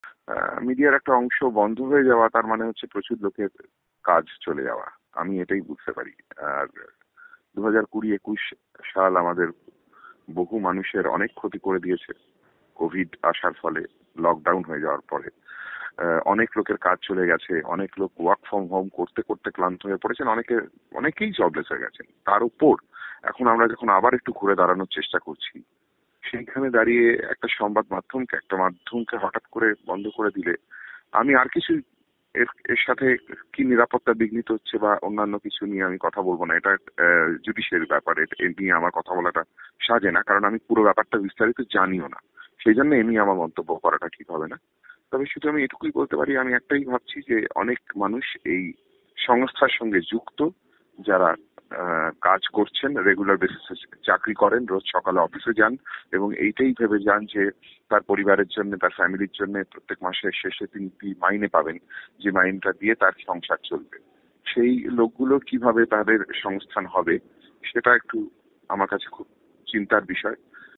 মিডিয়ার একটা অংশ বন্ধ হয়ে যাওয়া তার মানে হচ্ছে প্রচুর লোকের কাজ চলে যাওয়া, আমি এটাই বুঝতে পারি। আর 2020-21 সাল আমাদের বহু মানুষের অনেক ক্ষতি করে দিয়েছে। কোভিড আসার ফলে, লকডাউন হয়ে যাওয়ার পরে অনেক লোকের কাজ চলে গেছে, অনেক লোক ওয়ার্ক ফ্রম হোম করতে করতে ক্লান্ত হয়ে পড়েছেন, অনেকেই জবলেস হয়ে গেছেন। তার উপর এখন আমরা যখন আবার একটু ঘুরে দাঁড়ানোর চেষ্টা করছি, সেইখানে দাঁড়িয়ে একটা মাধ্যমকে হঠাৎ করে বন্ধ করে দিলে আমি আর কিছু এর সাথে কি নিরাপত্তা বিঘ্নিত হচ্ছে বা অন্যান্য কিছু নিয়ে আমি কথা বলবো না। এটা জুডিশিয়ারি ব্যাপার, এ নিয়ে আমার কথা বলাটা সাজে না, কারণ আমি পুরো ব্যাপারটা বিস্তারিত জানিও না। সেই জন্য এমনি আমার মন্তব্য করাটা ঠিক হবে না। তবে শুধু আমি এটুকুই বলতে পারি, আমি একটাই ভাবছি যে অনেক মানুষ এই সংস্থার সঙ্গে যুক্ত, যারা কাজ করছেন, রেগুলার বেসিসে চাকরি করেন, রোজ সকালে অফিসে যান এবং এইটাই ভেবে যান যে তার পরিবারের জন্য, তার ফ্যামিলির জন্য প্রত্যেক মাসের শেষে তিনি মাইনে পাবেন, যে মাইনেটা দিয়ে তার সংসার চলবে। সেই লোকগুলো কিভাবে তাদের সংস্থান হবে সেটা একটু আমার কাছে খুব চিন্তার বিষয়।